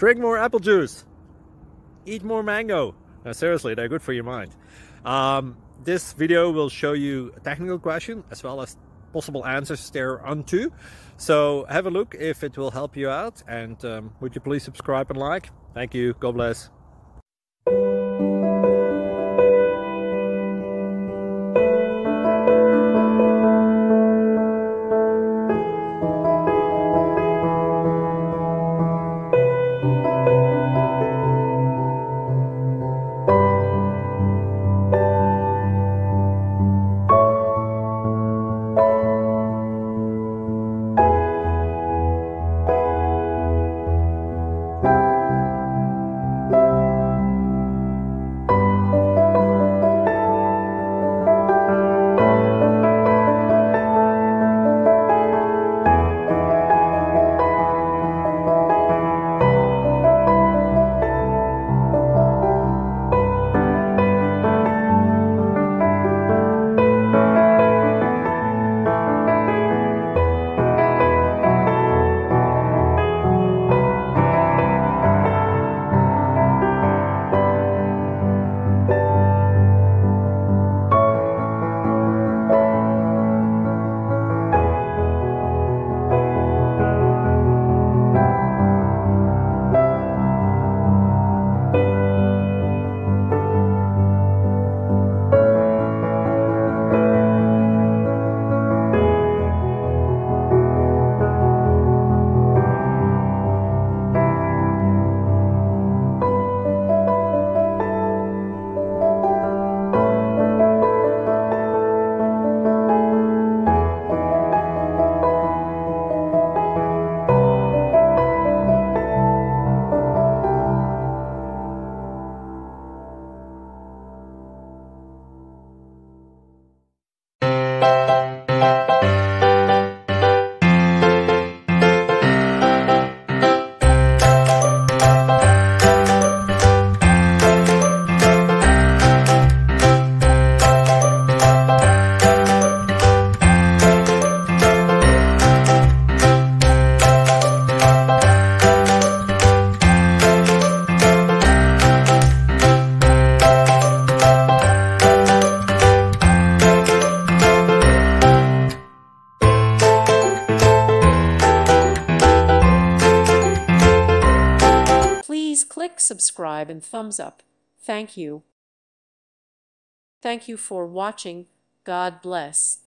Drink more apple juice. Eat more mango. No, seriously, they're good for your mind. This video will show you a technical question as well as possible answers thereunto. So have a look if it will help you out, and would you please subscribe and like? Thank you. God bless. Please click subscribe and thumbs up. Thank you. Thank you for watching. God bless.